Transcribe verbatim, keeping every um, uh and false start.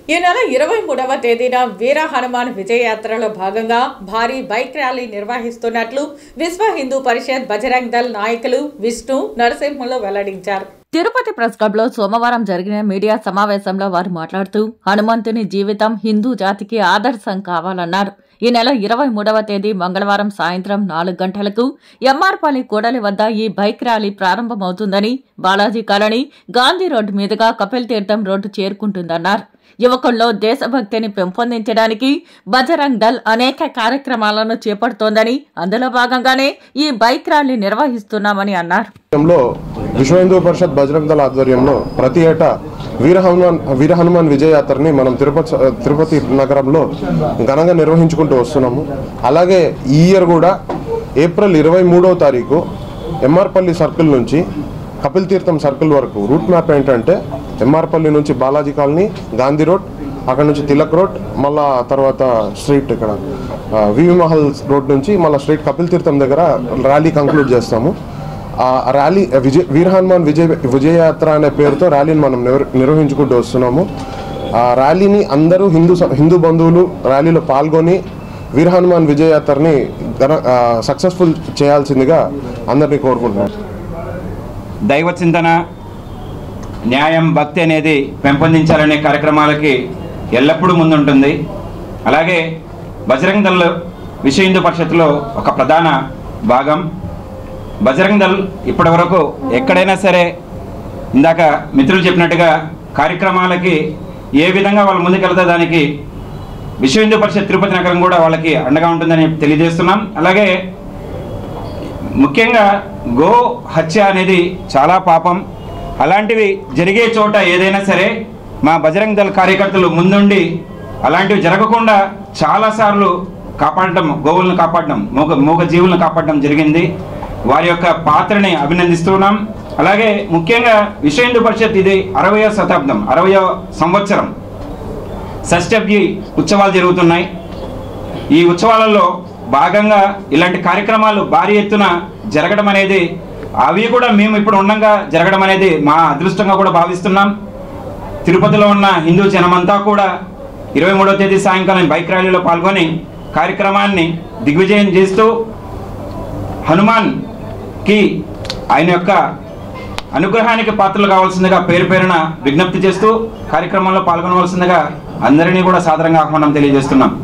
ఈ నెల ఇరవై మూడవ తేదీన వీర హనుమాన్ విజయయాత్రలో భాగంగా భారీ బైక్ ర్యాలీ నిర్వహిస్తున్నట్లు విశ్వ హిందూ పరిషత్ బజరంగ్ దళ్ నాయకులు విష్ణు నరసింహులు వెల్లడించారు. తిరుపతి ప్రెస్ క్లబ్ లో సోమవారం జరిగిన మీడియా సమావేశంలో వారు మాట్లాడుతూ హనుమంతుని జీవితం హిందూ జాతికి ఆదర్శం కావాలన్నారు. ఈ నెల ఇరవై మూడవ తేదీ మంగళవారం సాయంత్రం నాలుగు గంటలకు ఎంఆర్పల్లి కూడలి వద్ద ఈ బైక్ ర్యాలీ ప్రారంభమవుతుందని, బాలాజీ కాలనీ, గాంధీ రోడ్డు మీదుగా కపిల్ తీర్థం రోడ్డు చేరుకుంటుందన్నారు. యువకుల్లో దేశభక్తిని పెంపొందించడానికి బజరంగ్ దళ్ అనేక కార్యక్రమాలను చేపడుతోందని, అందులో భాగంగానే ఈ బైక్ ర్యాలీ నిర్వహిస్తున్నామని అన్నారు. విశ్వ హిందూ పరిషత్ బజరంగ్ దళ్ ఆధ్వర్యంలో ప్రతి ఏటా వీర హనుమాన్ వీర హనుమాన్ విజయయాత్రని మనం తిరుపతి తిరుపతి నగరంలో ఘనంగా నిర్వహించుకుంటూ వస్తున్నాము. అలాగే ఈ ఇయర్ కూడా ఏప్రిల్ ఇరవై మూడవ తారీఖు ఎంఆర్పల్లి సర్కిల్ నుంచి కపిల్ తీర్థం సర్కిల్ వరకు రూట్ మ్యాప్ ఏంటంటే ఎంఆర్పల్లి నుంచి బాలాజీ కాలనీ, గాంధీ రోడ్, అక్కడ నుంచి తిలక్ రోడ్, మళ్ళా తర్వాత స్ట్రీట్ ఇక్కడ వివి మహల్ రోడ్ నుంచి మళ్ళీ స్ట్రీట్ కపిల్ తీర్థం దగ్గర ర్యాలీ కంక్లూడ్ చేస్తాము. ఆ ర్యాలీ విజయ వీర హనుమాన్ విజయ విజయయాత్ర అనే పేరుతో ర్యాలీని మనం నిర్వహించుకుంటూ వస్తున్నాము. ఆ ర్యాలీని అందరూ హిందూ హిందూ బంధువులు ర్యాలీలో పాల్గొని వీర హనుమాన్ విజయయాత్రని సక్సెస్ఫుల్ చేయాల్సిందిగా అందరినీ కోరుకుంటున్నాను. దైవ చింతన, న్యాయం, భక్తి అనేది పెంపొందించాలనే కార్యక్రమాలకి ఎల్లప్పుడూ ముందుంటుంది. అలాగే బజరంగ్ దళ్ విశ్వ హిందూ పరిషత్లో ఒక ప్రధాన భాగం. బజరంగ్ దళ్ ఇప్పటి వరకు ఎక్కడైనా సరే ఇందాక మిత్రులు చెప్పినట్టుగా కార్యక్రమాలకి ఏ విధంగా వాళ్ళు ముందుకెళ్తా దానికి విశ్వ హిందూ పరిషత్ తిరుపతి నగరం కూడా వాళ్ళకి అండగా ఉంటుందని తెలియజేస్తున్నాం. అలాగే ముఖ్యంగా గో హత్య అనేది చాలా పాపం. అలాంటివి జరిగే చోట ఏదైనా సరే మా బజరంగ్ దళ్ కార్యకర్తలు ముందుండి అలాంటివి జరగకుండా చాలాసార్లు కాపాడటం, గోవులను కాపాడటం, మూగ మూగ జీవులను కాపాడటం జరిగింది. వారి యొక్క పాత్రని అభినందిస్తున్నాం. అలాగే ముఖ్యంగా విశ్వ హిందూ పరిషత్ ఇది అరవయో శతాబ్దం అరవయో సంవత్సరం షష్ఠబ్ది ఉత్సవాలు జరుగుతున్నాయి. ఈ ఉత్సవాలలో భాగంగా ఇలాంటి కార్యక్రమాలు భారీ ఎత్తున జరగడం అనేది, అవి కూడా మేము ఇప్పుడు ఉండగా జరగడం అనేది మా అదృష్టంగా కూడా భావిస్తున్నాం. తిరుపతిలో ఉన్న హిందూ జనమంతా కూడా ఇరవై మూడవ తేదీ సాయంకాలం బైక్ ర్యాలీలో పాల్గొని కార్యక్రమాన్ని దిగ్విజయం చేస్తూ హనుమాన్కి ఆయన యొక్క అనుగ్రహానికి పాత్రలు కావాల్సిందిగా పేరు పేరున విజ్ఞప్తి చేస్తూ కార్యక్రమంలో పాల్గొనవలసిందిగా అందరినీ కూడా సాదరంగా ఆహ్వానం తెలియజేస్తున్నాం.